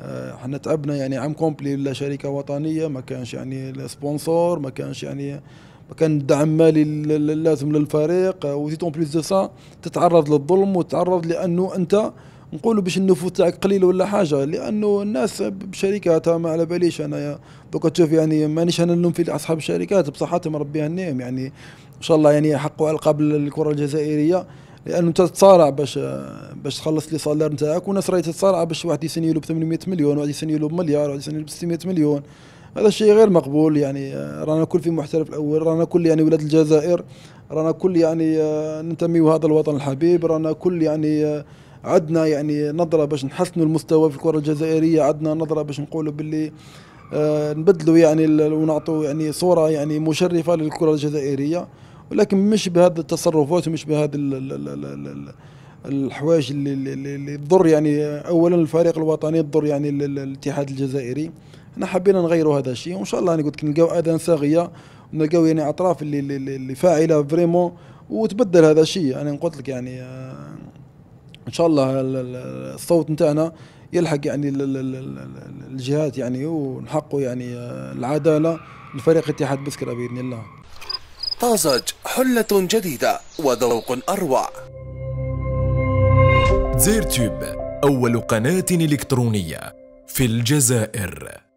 احنا تعبنا يعني عام كومبلي لا شركة وطنية، ما كانش يعني سبونسور، ما كانش يعني ما كان دعم مالي اللازم للفريق، وزيتون بليس دو سا تتعرض للظلم وتتعرض لانه انت نقولوا باش النفوذ تاعك قليل ولا حاجه، لانه الناس بشركاتها ما على باليش انايا. دوكا تشوف يعني مانيش انا نلوم في اصحاب الشركات، بصحتهم ربي يهنيهم يعني ان شاء الله يعني يحققوا القاب الكره الجزائريه، لانه انت تتصارع باش تخلص لي صالير نتاعك، وناس راهي تتصارع باش واحد يسنيلو ب 800 مليون، واحد يسنيلو بمليار، واحد يسنيلو ب 600 مليون. هذا الشيء غير مقبول يعني. رانا كل في محترف الاول، رانا كل يعني ولاد الجزائر، رانا كل يعني ننتمي هذا الوطن الحبيب، رانا كل يعني عندنا يعني نظرة باش نحسنوا المستوى في الكرة الجزائرية، عندنا نظرة باش نقولوا باللي نبدلوا يعني ونعطوا يعني صورة يعني مشرفة للكرة الجزائرية، ولكن مش بهذه التصرفات ومش بهذه الحوايج اللي تضر يعني اولا الفريق الوطني، تضر يعني الاتحاد الجزائري. احنا حبينا نغيروا هذا الشيء، وان شاء الله انا قلت نلقاو اذان صاغيه، ونلقاو يعني اطراف اللي فاعله فريمون، وتبدل هذا الشيء. انا قلت لك يعني ان شاء الله الصوت نتاعنا يلحق يعني الجهات يعني، ونحققوا يعني العداله لفريق اتحاد بسكرة باذن الله. طازج، حلة جديدة وذوق أروع. زيرتوب، أول قناة إلكترونية في الجزائر.